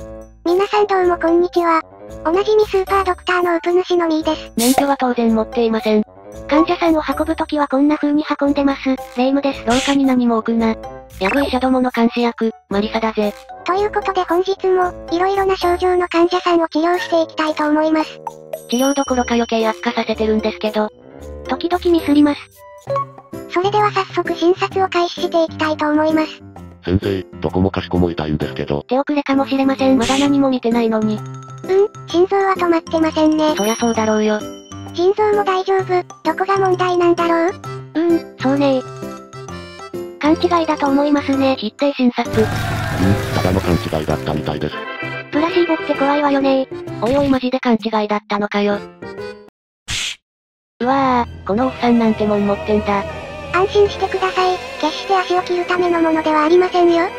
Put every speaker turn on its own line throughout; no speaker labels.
皆さんどうもこんにちは。おなじみスーパードクターのウプ主のみーです。
免許は当然持っていません。
患者さんを運ぶときはこんな風に運んでます。霊夢です。
廊下に何も置くな。ヤグ医者どもの監視役、マリサだぜ。
ということで本日も、色々な症状の患者さんを治療していきたいと思います。
治療どころか余計悪化させてるんですけど。
時々ミスります。それでは早速診察を開始していきたいと思います。
先生、どこもかしこも痛いんですけど。
手遅れかもしれません。まだ何も見てないのに。
心臓は止まってませんね。
そりゃそうだろうよ。
心臓も大丈夫。どこが問題なんだろう？そうね勘違いだと思いますね。
必定診察。
ただの勘違いだったみたいです。
プラシーボって怖いわよね。
おいおいマジで勘違いだったのかよ。うわぁ、このおっさんなんてもん持ってんだ。
安心してください。決して足を切るためのものではありませんよ。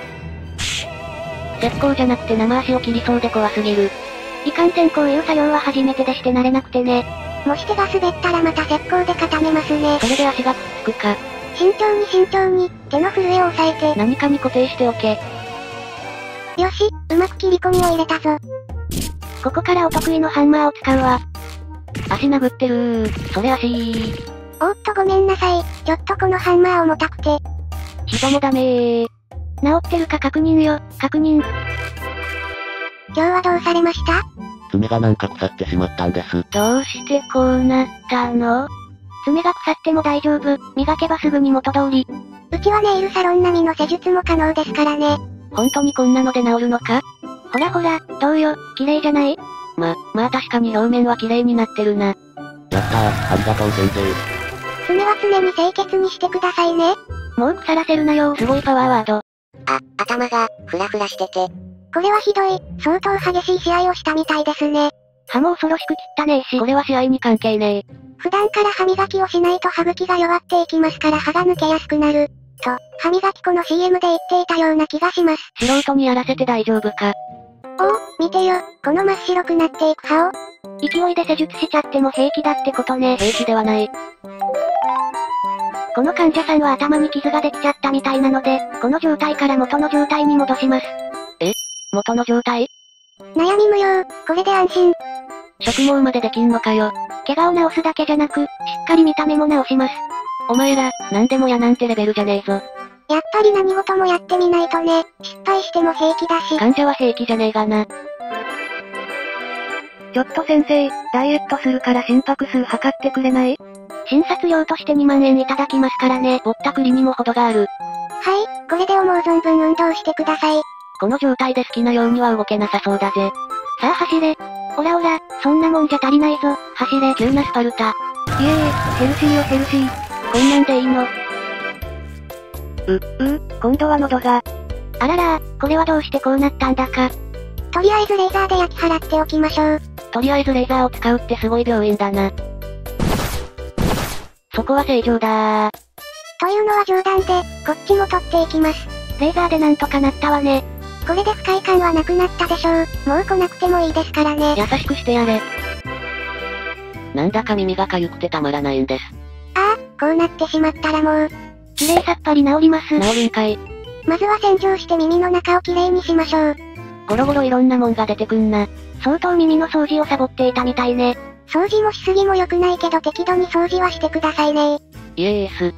石膏じゃなくて生足を切りそうで怖すぎる。
いかんせんこういう作業は初めてでして慣れなくてね。もし手が滑ったらまた石膏で固めますね。
それで足がくっつくか。
慎重に、手の震えを抑えて。
何かに固定しておけ。
よし、うまく切り込みを入れたぞ。ここからお得意のハンマーを使うわ。
足殴ってるー、それ足
おっとごめんなさい、ちょっとこのハンマー重たくて。
人もダメー。
治ってるか確認よ、確認。今日はどうされました？
爪がなんか腐ってしまったんです。
どうしてこうなったの？
爪が腐っても大丈夫、磨けばすぐに元通り。うちはネイルサロン並みの施術も可能ですからね。
本当にこんなので治るのか？
ほらほら、どうよ、綺麗じゃない？
まあ確かに表面は綺麗になってるな。
やったー、ありがとう先生。
爪は常に清潔にしてくださいね。もう腐らせるなよ。
すごいパワーワード。
頭が、フラフラしてて。
これはひどい、相当激しい試合をしたみたいですね。
歯も恐ろしく汚ねえし、これは試合に関係ねえ。
普段から歯磨きをしないと歯茎が弱っていきますから歯が抜けやすくなる。と、歯磨き粉の CM で言っていたような気がします。
素人にやらせて大丈夫か？
おお、見てよ、この真っ白くなっていく歯を。勢いで施術しちゃっても平気だってことね。
平気ではない。
この患者さんは頭に傷ができちゃったみたいなので、この状態から元の状態に戻します。
元の状態？
悩み無用、これで安心。
植毛までできんのかよ。
怪我を治すだけじゃなく、しっかり見た目も直します。
お前ら、なんでもやなんてレベルじゃねえぞ。
やっぱり何事もやってみないとね、失敗しても平気だし。
患者は平気じゃねえがな。
ちょっと先生、ダイエットするから心拍数測ってくれない？
診察料として2万円いただきますからね。
ぼったくりにも程がある。
はい、これで思う存分運動してください。
この状態で好きなようには動けなさそうだぜ。
さあ走れ。オラオラ、そんなもんじゃ足りないぞ。走れ。
急なスパルタ。
イエーイ、ヘルシーよヘルシー。
こんなんでいいの？
今度は喉が。
あらら、これはどうしてこうなったんだか。とりあえずレーザーで焼き払っておきましょう。
とりあえずレーザーを使うってすごい病院だな。そこは正常だー。
というのは冗談で、こっちも取っていきます。レーザーでなんとかなったわね。これで不快感はなくなったでしょう。もう来なくてもいいですからね。
優しくしてやれ。なんだか耳が痒くてたまらないんです。
ああ、こうなってしまったらもう。綺麗さっぱり治ります。
治るんかい。
まずは洗浄して耳の中をきれいにしましょう。
ゴロゴロいろんなもんが出てくんな。
相当耳の掃除をサボっていたみたいね。掃除もしすぎも良くないけど適度に掃除はしてくださいね。
イエース。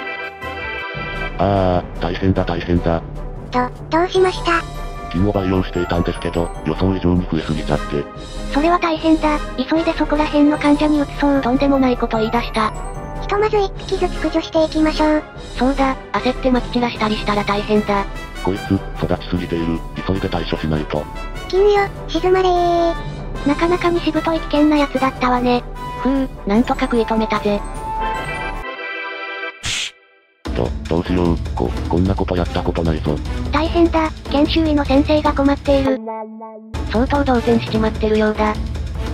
大変だ大変だ。
どうしました？
菌を培養していたんですけど、予想以上に増えすぎちゃって。
それは大変だ。急いでそこら辺の患者に移そう。
とんでもないこと言い出した。
ひとまず1匹ずつ駆除していきましょう。
そうだ、焦って撒き散らしたりしたら大変だ。
こいつ、育ちすぎている。急いで対処しないと。
金よ、静まれー。なかなかにしぶとい危険なやつだったわね。
なんとか食い止めたぜ。
どうしよう、こんなことやったことないぞ。
大変だ、研修医の先生が困っている。
相当動転しちまってるようだ。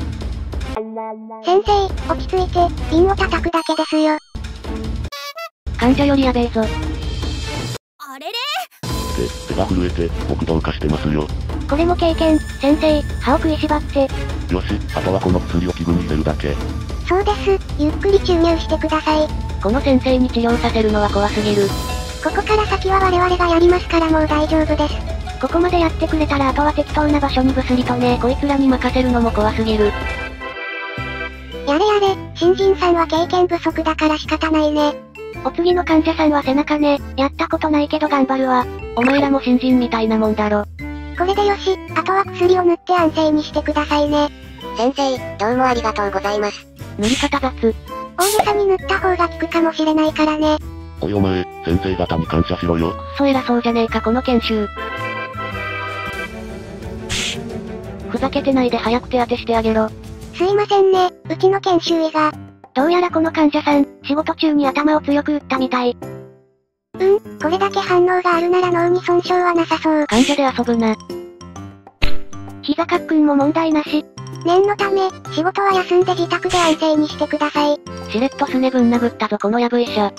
先生、落ち着いて、瓶を叩くだけですよ。
患者よりやべえぞ。
あれれ？
手が震えて、僕どうかしてますよ。
これも経験、先生、歯を食いしばって。
よし、あとはこの薬を器具に入れるだけ。
そうです、ゆっくり注入してください。
この先生に治療させるのは怖すぎる。
ここから先は我々がやりますからもう大丈夫です。
ここまでやってくれたらあとは適当な場所に薬とね。こいつらに任せるのも怖すぎる。
やれやれ、新人さんは経験不足だから仕方ないね。
お次の患者さんは背中ね。やったことないけど頑張るわ。お前らも新人みたいなもんだろ。
これでよし、あとは薬を塗って安静にしてくださいね。
先生、どうもありがとうございます。
塗り方雑。
大げさに塗った方が効くかもしれないからね。
おいお前、先生方に感謝しろよ。
くっそ偉そうじゃねえかこの研修。ふざけてないで早く手当てしてあげろ。
すいませんね、うちの研修医が。
どうやらこの患者さん、仕事中に頭を強く打ったみたい。
これだけ反応があるなら脳に損傷はなさそう。
患者で遊ぶな。膝かっくんも問題なし。
念のため、仕事は休んで自宅で安静にしてください。
しれっとすねぶん殴ったぞこのヤブ医者。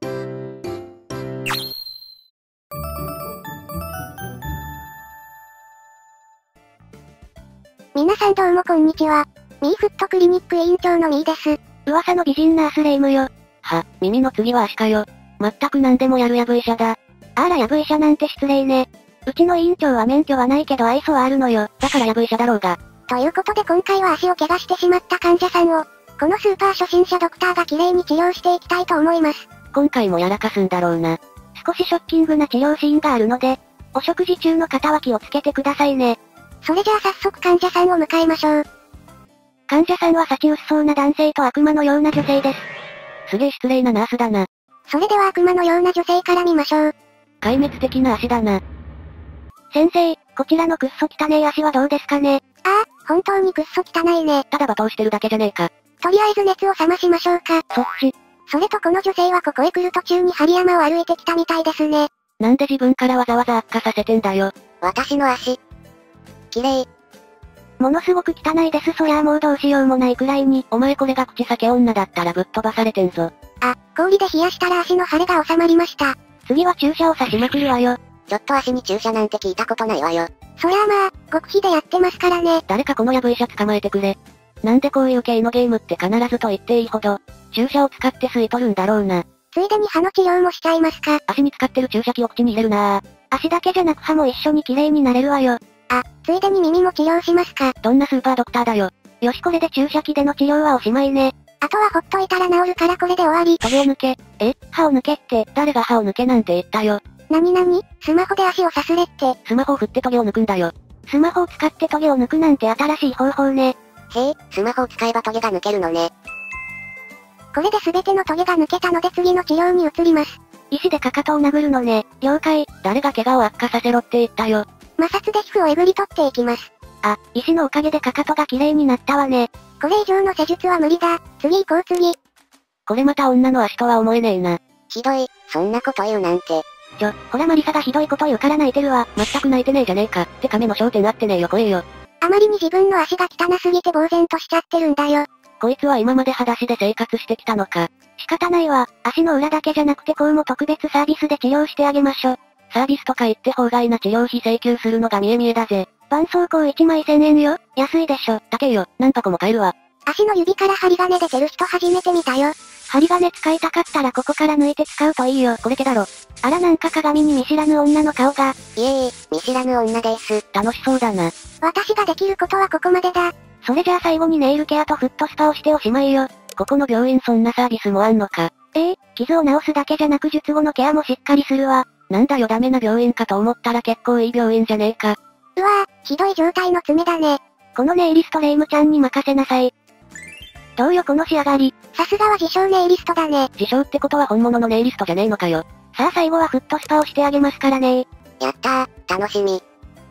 皆さんどうもこんにちは。ミーフットクリニック院長のミーです。
噂の美人ナースレイムよ。は、耳の次は足かよ。まったく何でもやるヤブ医者だ。あらヤブ医者なんて失礼ね。うちの院長は免許はないけど愛想はあるのよ。だからヤブ医者だろうが。
ということで今回は足を怪我してしまった患者さんを、このスーパー初心者ドクターが綺麗に治療していきたいと思います。
今回もやらかすんだろうな。少しショッキングな治療シーンがあるので、お食事中の方は気をつけてくださいね。
それじゃあ早速患者さんを迎えましょう。
患者さんは幸薄そうな男性と悪魔のような女性です。すげえ失礼なナースだな。
それでは悪魔のような女性から見ましょう。
壊滅的な足だな。先生、こちらのくっそ汚い足はどうですかね。
ああ、本当にくっそ汚いね。
ただ罵倒してるだけじゃねえか。
とりあえず熱を冷ましましょうか。
そっち。
それとこの女性はここへ来る途中に針山を歩いてきたみたいですね。
なんで自分からわざわざ悪化させてんだよ。
私の足。綺麗。
ものすごく汚いです。そりゃあもうどうしようもないくらいに。お前これが口裂け女だったらぶっ飛ばされてんぞ。
あ、氷で冷やしたら足の腫れが収まりました。
次は注射を刺しまくるわよ。
ちょっと足に注射なんて聞いたことないわよ。
そりゃあまあ、極秘でやってますからね。
誰かこのヤブ医者捕まえてくれ。なんでこういう系のゲームって必ずと言っていいほど、注射を使って吸い取るんだろうな。
ついでに歯の治療もしちゃいますか。
足に使ってる注射器を口に入れるなぁ。足だけじゃなく歯も一緒に綺麗になれるわよ。
あ、ついでに耳も治療しますか。
どんなスーパードクターだよ。よしこれで注射器での治療はおしまいね。
あとはほっといたら治るからこれで終わり。
トゲを抜け。歯を抜けって、誰が歯を抜けなんて言ったよ。
なになに、スマホで足をさすれって。
スマホを振ってトゲを抜くんだよ。スマホを使ってトゲを抜くなんて新しい方法ね。
へえ、スマホを使えばトゲが抜けるのね。
これで全てのトゲが抜けたので次の治療に移ります。
石でかかとを殴るのね。了解。誰が怪我を悪化させろって言ったよ。
摩擦で皮膚をえぐり取っていきます。
あ、石のおかげでかかとが綺麗になったわね。
これ以上の施術は無理だ。次行こう次。
これまた女の足とは思えねえな。
ひどい、そんなこと言うなんて。
ほらマリサがひどいこと言うから泣いてるわ。全く泣いてねえじゃねえか。てか目の焦点合ってねえよ怖えよ。
あまりに自分の足が汚すぎて呆然としちゃってるんだよ。
こいつは今まで裸足で生活してきたのか。仕方ないわ。足の裏だけじゃなくてこうも特別サービスで治療してあげましょ。サービスとか言って法外な治療費請求するのが見え見えだぜ。絆創膏1枚1000円よ。安いでしょ。高えよ。何箱も買えるわ。
足の指から針金出てる人初めて見たよ。
針金使いたかったらここから抜いて使うといいよ。これけだろ。あらなんか鏡に見知らぬ女の顔が。
いえ、見知らぬ女です。
楽しそうだな。
私ができることはここまでだ。
それじゃあ最後にネイルケアとフットスパをしておしまいよ。ここの病院そんなサービスもあんのか。傷を治すだけじゃなく術後のケアもしっかりするわ。なんだよダメな病院かと思ったら結構いい病院じゃねえか。
うわぁ、ひどい状態の爪だね。
このネイリストレイムちゃんに任せなさい。どうよこの仕上がり。
さすがは自称ネイリストだね。
自称ってことは本物のネイリストじゃねえのかよ。さあ最後はフットスパをしてあげますからね。
やったー、楽しみ。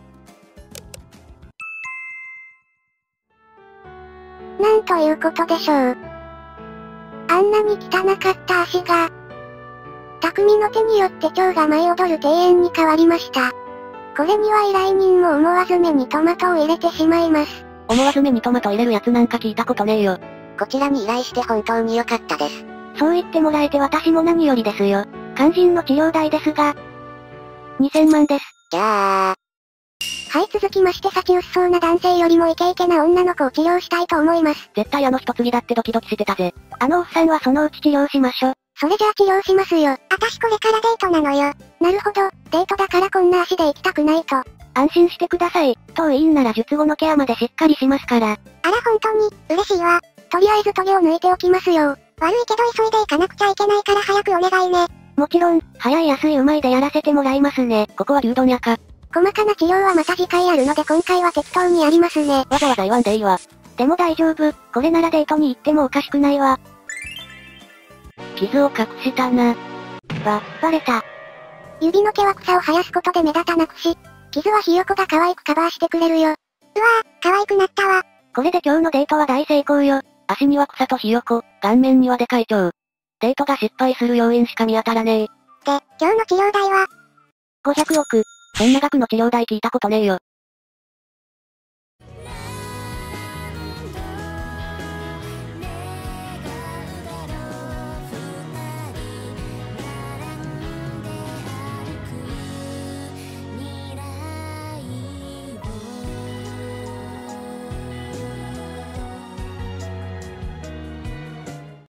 なんということでしょう。あんなに汚かった足が、匠の手によって蝶が舞い踊る庭園に変わりました。これには依頼人も思わず目にトマトを入れてしまいます。
思わず目にトマト入れるやつなんか聞いたことねえよ。
こちらに依頼して本当に良かったです。
そう言ってもらえて私も何よりですよ。肝心の治療代ですが、2000万です。
じゃあ。
はい、続きまして幸薄そうな男性よりもイケイケな女の子を治療したいと思います。
絶対あの人次だってドキドキしてたぜ。あのおっさんはそのうち治療しましょ。
それじゃあ治療しますよ。
あたしこれからデートなのよ。
なるほど、デートだからこんな足で行きたくないと。
安心してください。当院なら術後のケアまでしっかりしますから。
あら本当に、嬉しいわ。とりあえずトゲを抜いておきますよ。悪いけど急いで行かなくちゃいけないから早くお願いね。
もちろん、早い安いうまいでやらせてもらいますね。ここは牛丼屋か。
細かな治療はまた次回やるので今回は適当にやりますね。
わざわざ言わんでいいわ。でも大丈夫、これならデートに行ってもおかしくないわ。傷を隠したな。バレた。
指の毛は草を生やすことで目立たなくし、傷はひよこが可愛くカバーしてくれるよ。うわぁ、可愛くなったわ。
これで今日のデートは大成功よ。足には草とひよこ、顔面にはでかい蝶。デートが失敗する要因しか見当たらねえ。
で、今日の治療代は
500億。そんな額の治療代聞いたことねえよ。